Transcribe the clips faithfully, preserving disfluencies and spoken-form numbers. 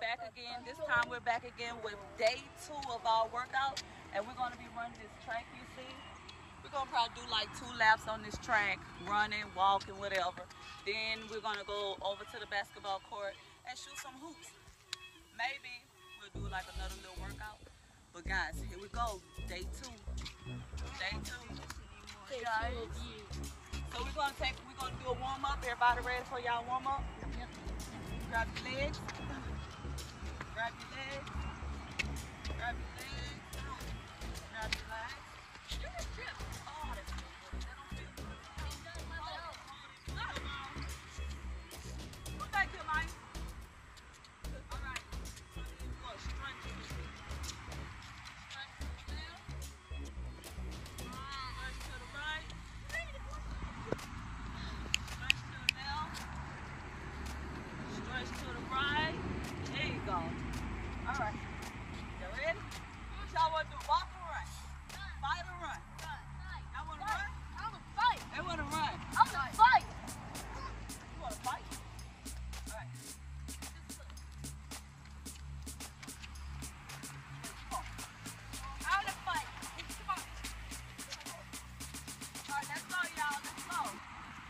back again. This time we're back again with day two of our workout, and we're going to be running this track you see. We're going to probably do like two laps on this track, running, walking, whatever. Then we're going to go over to the basketball court and shoot some hoops. Maybe we'll do like another little workout. But guys, here we go. Day two. Day two. Guys. So we're going to take, we're going to do a warm up. Everybody ready for y'all warm up? Yep. Grab your legs. Grab your legs. Grab your legs. Grab your legs. You just trip. Oh, that's good. That don't feel good. Come back here, Mike. All right. So then you go straight to the street. Straight to the left. Straight to the right. Straight to the left. Straight to the right. There you go. All right. You ready? What y'all want to do? Walk or run? Fight or run? Y'all want to run? I want to fight. They want to run. I want to fight. You want to fight? All right. Come on. I want to fight. Come on. All right, let's go, y'all. Let's go.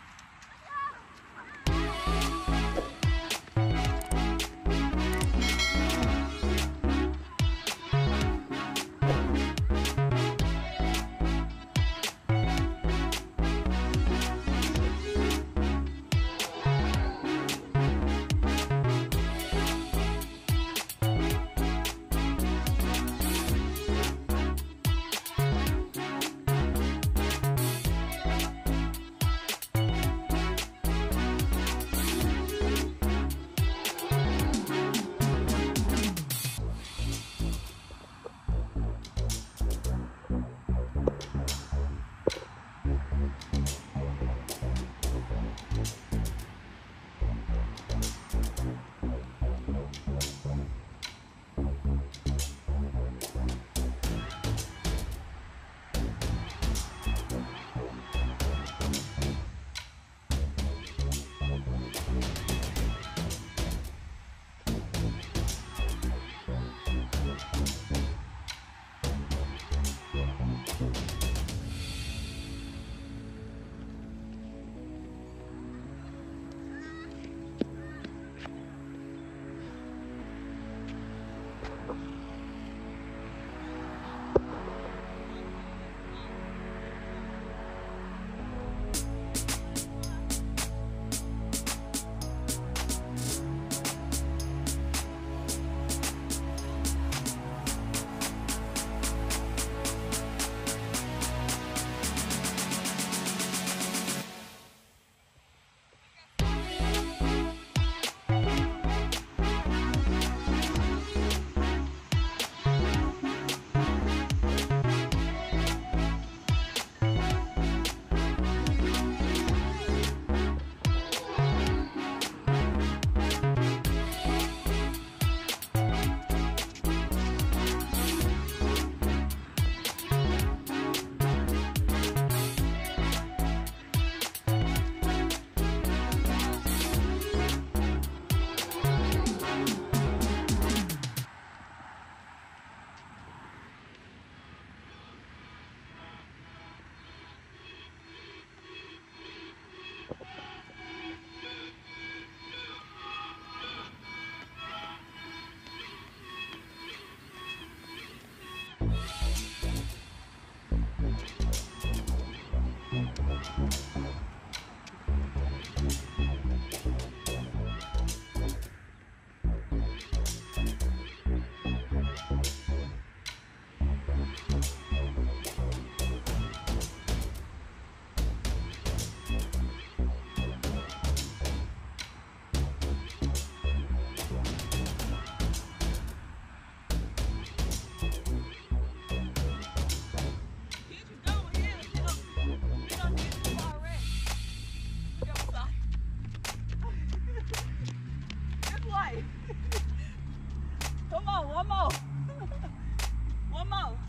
Come on, one more. One more.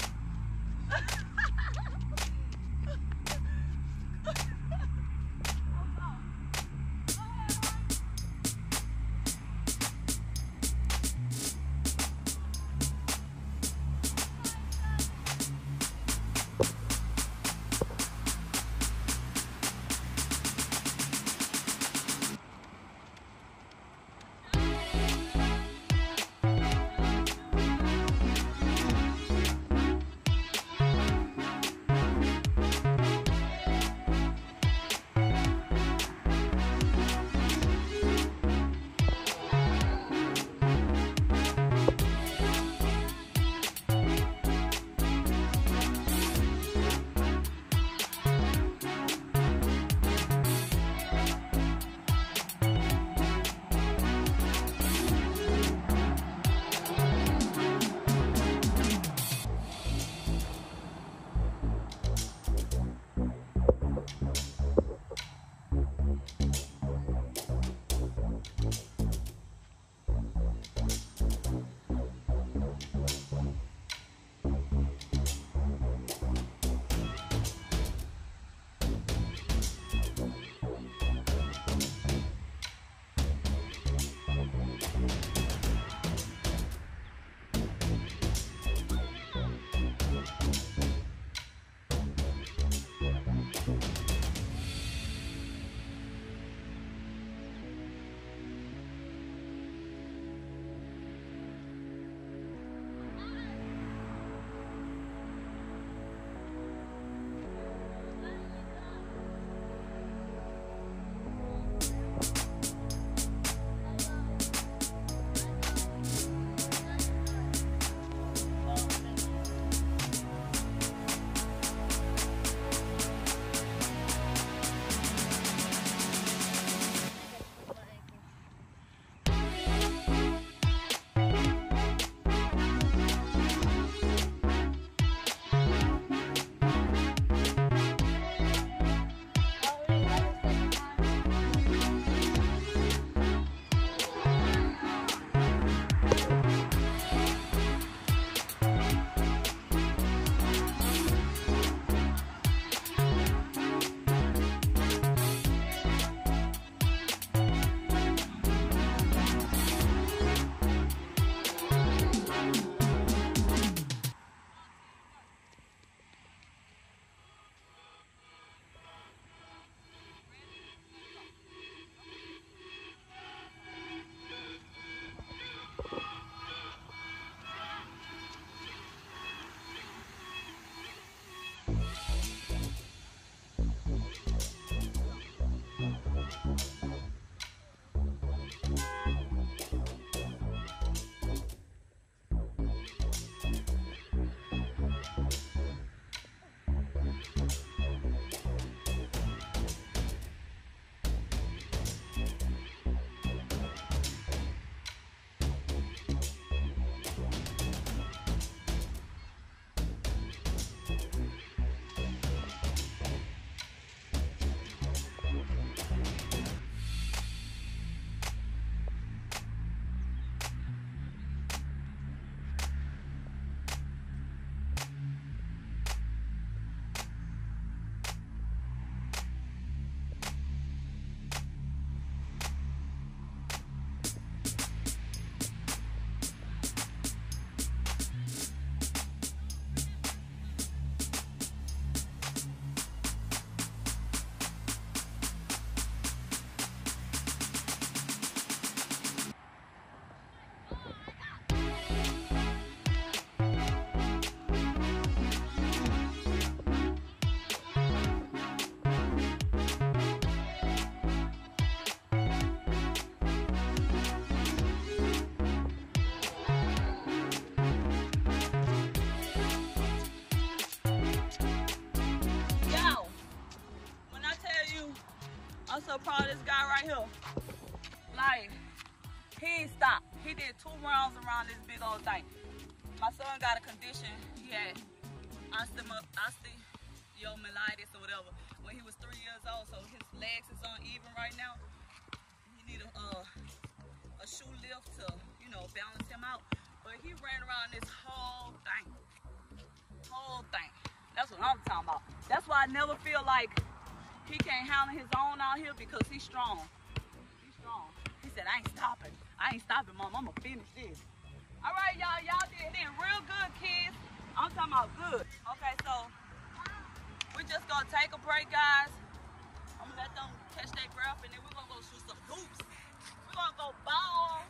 ain't stop. He did two rounds around this big old thing. My son got a condition. He had osteo- osteomyelitis or whatever when he was three years old, so his legs is uneven right now. He need a, uh, a shoe lift to, you know, balance him out. But he ran around this whole thing. Whole thing. That's what I'm talking about. That's why I never feel like he can't handle his own out here, because he's strong. He's strong. He said, I ain't stopping. I ain't stopping, Mom. I'm gonna finish this. All right, y'all. Y'all did, did real good, kids. I'm talking about good. Okay, so we're just gonna take a break, guys. I'm gonna let them catch their breath, and then we're gonna go shoot some hoops. We're gonna go ball.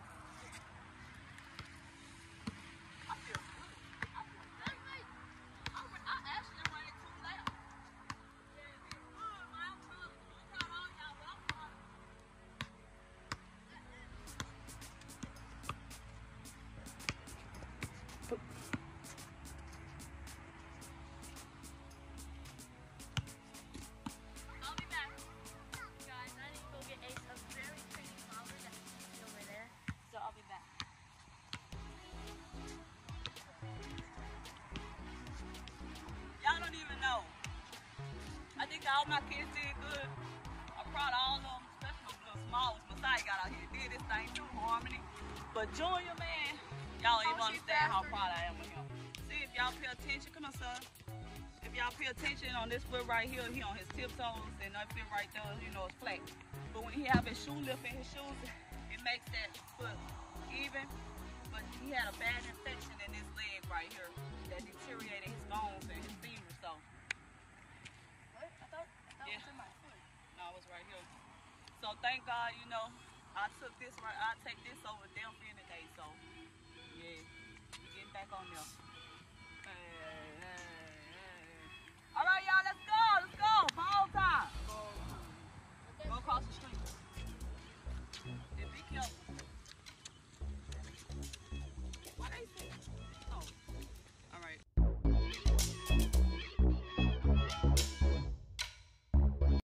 I feel good. I feel good, mate. I, I actually ran it two laps. Yeah, it did good, man. I'm proud. I'm proud of all y'all, but I'm proud. I'll be back. Guys, I need to go get Ace a very pretty flower that's over there. So I'll be back. Y'all don't even know. I think all my kids did good. I'm proud of all of them, especially the little small ones. Messiah got out here and did this thing too, Harmony. But Junior, man, y'all don't even Oh, she's understand how faster. proud I am of him. See, if y'all pay attention, come on, son. If y'all pay attention on this foot right here, he on his tiptoes, and that foot right there, you know, it's flat. But when he have his shoe lift in his shoes, it makes that foot even. But he had a bad infection in his leg right here that deteriorated his bones and his femur. So What? I thought, I thought Yeah. it was in my foot. no, it was right here. So thank God, you know, I took this right. I take this over Delphi any day. So yeah, we getting back on there.